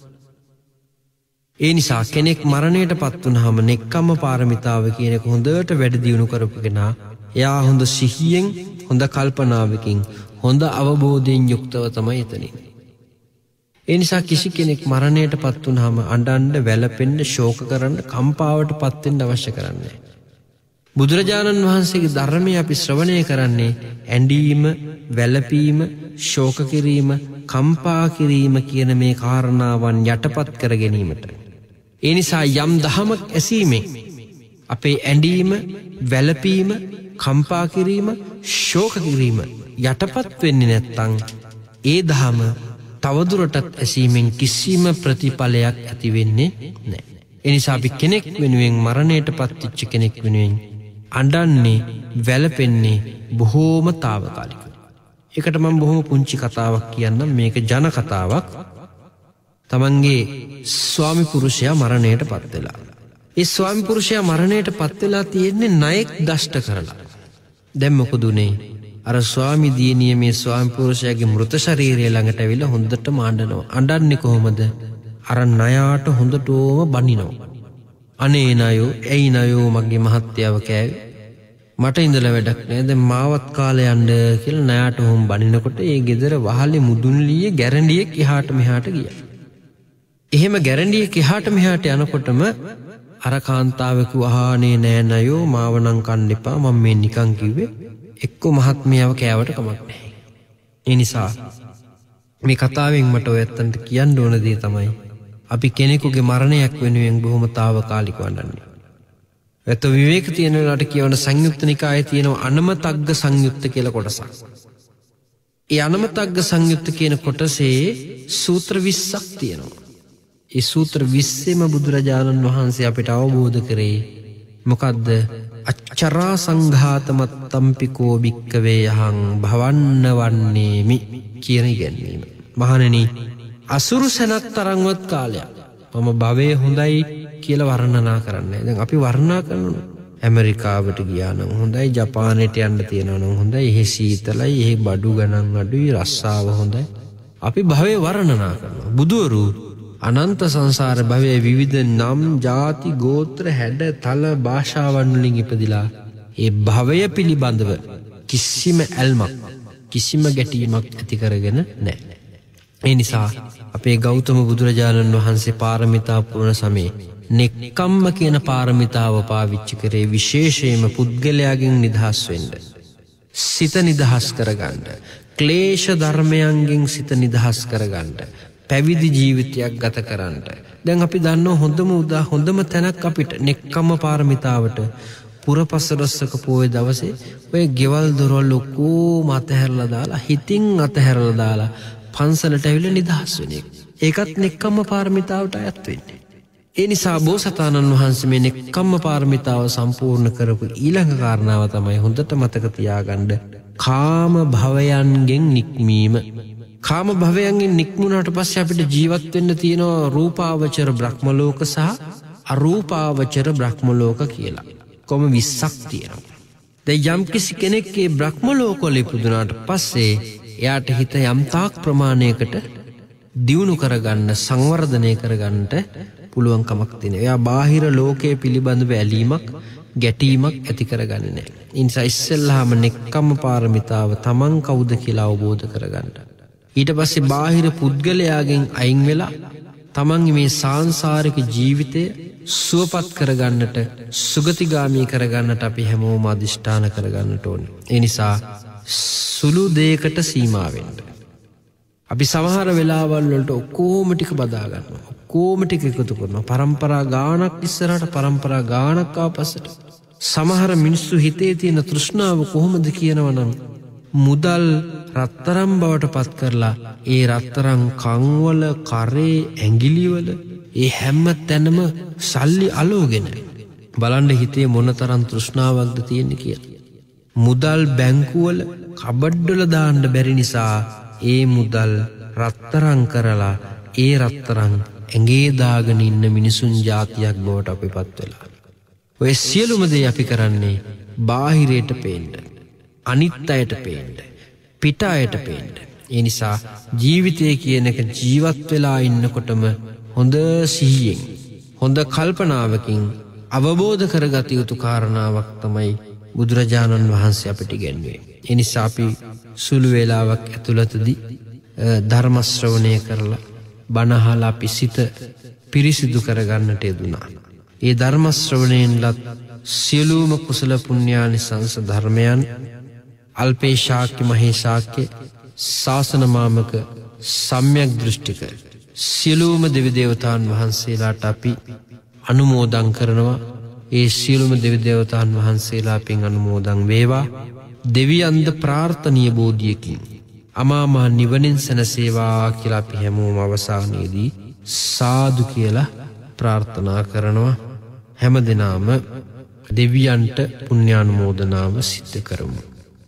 ඒ නිසා කෙනෙක් මරණයටපත් වුනහම නෙක්ඛම්ම පාරමිතාව කියන එක හොඳට වැඩ දියුණු කරපු කෙනා එයා හොඳ සිහියෙන් හොඳ කල්පනාවකින් හොඳ අවබෝධයෙන් යුක්තව තමයි එතනින්. ඒ නිසා කිසි කෙනෙක් මරණයටපත් වුනහම අඬන්න, වැළපෙන්න, ශෝක කරන්න, කම්පාවටපත් වෙන්න අවශ්‍ය කරන්නේ. බුදුරජාණන් වහන්සේගේ ධර්මය අපි ශ්‍රවණය කරන්නේ ඇඬීම, වැළපීම, ශෝක කිරීම, කම්පා කිරීම කියන මේ කාරණාවන් යටපත් කර ගැනීමට. ඒ නිසා යම් දහමක් ඇසීමෙන් අපේ ඇඬීම, වැළපීම, කම්පා කිරීම, ශෝක කිරීම යටපත් වෙන්නේ නැත්නම් ඒ දහම තවදුරටත් ඇසීමෙන් කිසිම ප්‍රතිඵලයක් ඇති වෙන්නේ නැහැ. ඒ නිසා අපි කෙනෙක් වෙනුවෙන් මරණයටපත් වෙච්ච කෙනෙක් වෙනුවෙන් අඬන්නේ, වැළපෙන්නේ බොහෝම తాවකාලිකව. ඒකට මම බොහොම පුංචි කතාවක් කියන්නම්. මේක ජන කතාවක්. තමන්ගේ ස්වාමි පුරුෂයා මරණයටපත් වෙලා. ඒ ස්වාමි පුරුෂයා මරණයටපත් වෙලා තියෙන්නේ ණයෙක් දෂ්ට කරලා. දැන් මොකද උනේ? අර ස්වාමි දියණිය මේ ස්වාමි පුරුෂයාගේ මృత ශරීරය ළඟට ඇවිල්ලා හොඳටම අඬනවා. අඬන්නේ කොහොමද? අර ණයාට හොඳටම බනිනවා. අනේ ණයෝ, ඇයි ණයෝ මගේ මහත්තයව කෑවේ? මට ඉඳලා වැඩක් නෑ. දැන් මාවත් කාලේ යන්න කියලා ණයාට හොම් බනිනකොට ඒ ගෙදර වහලේ මුදුන්ලියේ ගැරන්ඩියෙක් එහාට මෙහාට ගියා. එහෙම ගැරන්ඩියෙක් එහාට මෙහාට යනකොටම අර කාන්තාව කිව්වා "අනේ නෑ ණයෝ මාව නම් කන්න එපා. මම මේ නිකන් කිව්වේ එක්ක මහත්මියව කෑවට කමක් නැහැ." ඒ නිසා මේ කතාවෙන් මට ඔයත්තන්ට කියන්න ඕන දේ තමයි අපි කෙනෙකුගේ මරණයක් වෙනුවෙන් බොහොම తాවකාලිකව අඬන්නේ. ඒත් විවේක තියෙන වෙලාවට කියවන සංයුක්ත නිකායේ තියෙනවා අනමතග්ග සංයුක්ත කියලා කොටසක්. ඒ අනමතග්ග සංයුක්ත කියන කොටසේ සූත්‍ර 20ක් තියෙනවා. ඒ සූත්‍ර 20ෙම බුදුරජාණන් වහන්සේ අපිට අවබෝධ කරේ මොකද්ද? අච්චරා සංඝාතමත්තම්පිකෝ භික්කවේ යහං භවන්න වන්නේමි කියන ඉගැන්වීම. මහණෙනි, අසුරු සැනක් තරම්වත් කාලයක් මම භවයේ හොඳයි කියලා වර්ණනා කරන්නේ. දැන් අපි වර්ණනා කරනවා ඇමරිකාවට ගියා නම් හොඳයි, ජපානයට යන්න තියෙනවා නම් හොඳයි, එහෙ සීතලයි, එහෙ බඩු ගණන් අඩුයි, රස්සාව හොඳයි. අපි භවයේ වර්ණනා කරනවා. බුදුවරු අනන්ත සංසාර භවයේ විවිධ නම්, ಜಾති, ගෝත්‍ර, හැඩ, තල, භාෂාවන් වලින් ඉපදිලා ඒ භවය පිළිබඳව කිසිම ඇල්මක්, කිසිම ගැටීමක් ඇති කරගෙන නැහැ. ඒ නිසා අපේ ගෞතම බුදුරජාණන් වහන්සේ පාරමිතා පුරන සමයේ නෙක්ඛම්ම කියන පාරමිතාව පාවිච්චි කරේ විශේෂයෙන්ම පුද්ගලයාගෙන් නිදහස් වෙන්න, සිත නිදහස් කරගන්න, ක්ලේශ ධර්මයන්ගෙන් සිත නිදහස් කරගන්න, පැවිදි ජීවිතයක් ගත කරන්න. දැන් අපි දන්නවා හොඳම තැනක් අපිට නෙක්ඛම්ම පාරමිතාවට පුරපසළොස්වක පොය දවසේ ඔය ගෙවල් දොරවල් ඔක්කොම අතහැරලා දාලා, හිතින් අතහැරලා දාලා පන්සලට ඇවිල්ලා නිදහස් වෙන එක. ඒකත් නෙක්ඛම්ම පාරමිතාවට අයත් වෙන්නේ. ඒ නිසා බෝසතාණන් වහන්සේ මේ නෙක්ඛම්ම පාරමිතාව සම්පූර්ණ කරපු ඊළඟ කාරණාව තමයි හොඳට මතක තියාගන්න කාම භවයන්ගෙන් නික්මීම. කාම භවයන්ගෙන් නික්මුණාට පස්සේ අපිට ජීවත් වෙන්න තියෙනවා රූපාවචර බ්‍රහ්ම ලෝක සහ අරූපාවචර බ්‍රහ්ම ලෝක කියලා. කොම 20ක් තියෙනවා. දැන් යම් කිසි කෙනෙක්ගේ බ්‍රහ්ම ලෝකවල ඉපදුනාට පස්සේ එයාට හිත යම් තාක් ප්‍රමාණයකට දියුණු කරගන්න, සංවර්ධනය කරගන්නට පුළුවන්කමක් තියෙනවා. එයා බාහිර ලෝකයේ පිළිබඳව ඇලීමක්, ගැටීමක් ඇති කරගන්නේ නැහැ. ඒ නිසා ඉස්සෙල්ලාම නෙක්ඛම්ම පාරමිතාව තමන් කවුද කියලා අවබෝධ කරගන්න. ඊට පස්සේ බාහිර පුද්ගලයාගෙන් අයින් වෙලා තමන්ගේ මේ සාංශාරික ජීවිතය සුවපත් කරගන්නට, සුගතිගාමී කරගන්නට අපි හැමෝම අදිෂ්ඨාන කරගන්නට ඕනේ. ඒ නිසා සුළු දෙයකට සීමා වෙන්න. අපි සමහර වෙලාවල් වලට ඔක්කොම ටික බදා ගන්නවා, ඔක්කොම ටික එකතු කරනවා, පරම්පරා ගානක් ඉස්සරහට, පරම්පරා ගානක් ආපස්සට. සමහර මිනිස්සු හිතේ තියෙන තෘෂ්ණාව කොහොමද කියනවනම් මුදල්, රත්තරම් බවට පත් කරලා ඒ රත්තරන් කංවල කරේ ඇඟිලිවල ඒ හැම තැනම සල්ලි අලෝගෙන බලන්න හිතේ මොනතරම් තෘෂ්ණාවක්ද තියෙන්නේ කියලා. මුදල් බැංකුවල කබඩ්ඩවල දාන්න බැරි නිසා ඒ මුදල් රත්තරන් කරලා ඒ රත්තරන් ඇඟේ දාගෙන ඉන්න මිනිසුන් జాතියක් බවට අපිපත් වෙලා. ඔය සියලුම දේ අපි කරන්නේ බාහිරයට පේන්න, අනිත් අයට පේන්න, පිට අයට පේන්න. ඒ නිසා ජීවිතය කියන එක ජීවත් වෙලා ඉන්නකොටම හොඳ සිහියෙන්, හොඳ කල්පනාවකින් අවබෝධ කරගත යුතු කාරණාවක් තමයි බුදුරජාණන් වහන්සේ අපිට ඉගැන්වුවේ. ඒ නිසා අපි සුළු වේලාවක් ඇතුළතදී ධර්ම ශ්‍රවණය කරලා බණ අහලා අපි සිත පිරිසිදු කරගන්නට යෙදුණා. ඒ ධර්ම ශ්‍රවණයෙන්ලත් සියලුම කුසල පුණ්‍යානිසංස ධර්මයන් අල්පේ ශාක්‍ය මහේ ශාක්‍ය ශාසන මාමක සම්‍යක් දෘෂ්ටික සියලුම දෙවි දේවතාවුන් වහන්සේලාට අපි අනුමෝදන් කරනවා. ඒ සියලුම දෙවි දේවතාවුන් වහන්සේලා අපෙන් අනුමෝදන් වේවා. දෙවියන්ද ප්‍රාර්ථනීය බෝධියකින් අමා මහ නිවනින් සැනසේවා කියලා අපි හැමෝම අවසානයේදී සාදු කියලා ප්‍රාර්ථනා කරනවා. හැම දිනම දෙවියන්ට පුණ්‍යානුමෝදනාව සිද්ධ කරමු.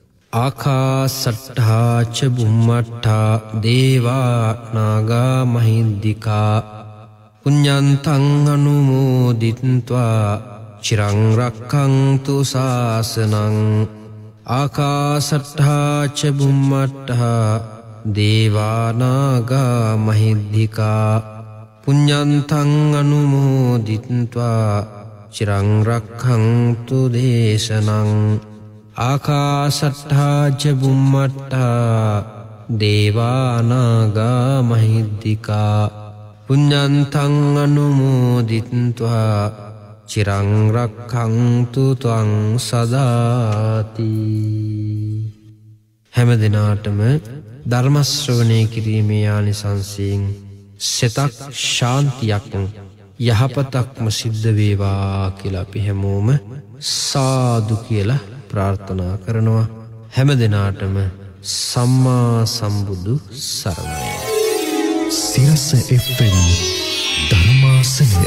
ආකාසට්ඨා ච බුම්මට්ඨා දේවා නාග මහින්దికා පුඤ්ඤන්තං අනුමෝදිත්වා චිරං රක්ඛන්තු ශාසනං. ආකාසට්ඨා ච බුම්මට්ඨා දේවා නාග මහින්దికා පුඤ්ඤන්තං අනුමෝදිත්වා චිරං රක්ඛන්තු දේශනං. ආකාසට්ඨා ච බුම්මට්ඨා දේවා නාග මහින්దికා පුඤ්ඤන්තං අනුමෝදිත්වා චිරං රක්ඛන්තු ත්වං සදාති. හැම දිනාටම ධර්ම ශ්‍රවණය කිරීමේ ආනිසංසයෙන් සිතක් ශාන්තියක් යහපතක්ම සිද්ධ වේවා කියලා අපි හැමෝම සාදු කියලා ප්‍රාර්ථනා කරනවා. හැම දිනාටම සම්මා සම්බුදු සරණයි. සිරස FM ධර්මාසනය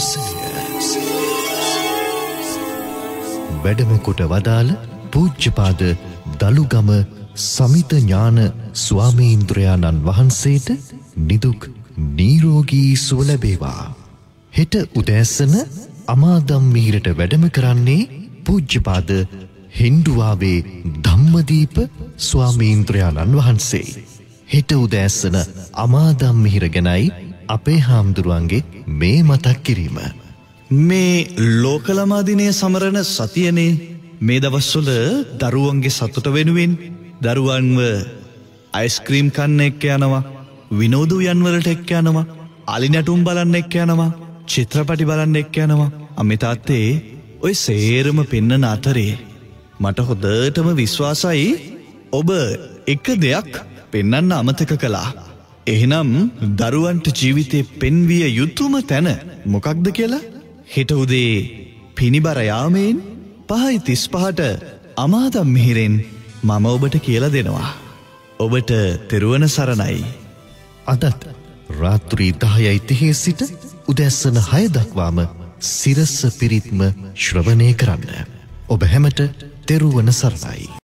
වැඩම කොට වදාළ පූජ්‍යපාද දලුගම සමිත ඥාන ස්වාමීන්ද්‍රයාණන් වහන්සේට නිදුක් නිරෝගී සුව ලැබේවා. හෙට උදෑසන අමාදම් මිහිරට වැඩම කරන්නේ පූජ්‍යපාද හින්දුවාවේ ධම්මදීප ස්වාමීන්ද්‍රයාණන් වහන්සේ. හෙට උදෑසන අමාදම් මිහිර ගැනයි අපේ හාමුදුරුවන්ගේ මේ මතක් කිරීම. මේ ලෝකළමා දිනය සමරන සතියනේ මේ දවස්වල දරුවන්ගේ සතුට වෙනුවෙන් දරුවන්ව අයිස්ක්‍රීම් කන්න එක්ක යනවා, විනෝද උයන්වලට එක්ක යනවා, අලි නැටුම් බලන්න එක්ක යනවා, චිත්‍රපටි බලන්න එක්ක යනවා. අම්මේ තාත්තේ ඔය සේරම පෙන්නන අතරේ මට හොඳටම විශ්වාසයි ඔබ එක දෙයක් පෙන්වන්න අමතක කළා. එහෙනම් දරුවන්ට ජීවිතේ පෙන්විය යුතුම තැන මොකක්ද කියලා හෙට උදේ පිනිබර යාමෙන් 5:35ට අමාදම් මිහිරෙන් මම ඔබට කියලා දෙනවා. ඔබට තෙරුවන් සරණයි. අදත් රාත්‍රී 10:30 සිට උදෑසන 6 දක්වාම සිරස පිරිත්ම ශ්‍රවණය කරන්න. ඔබ හැමට තෙරුවන් සරණයි.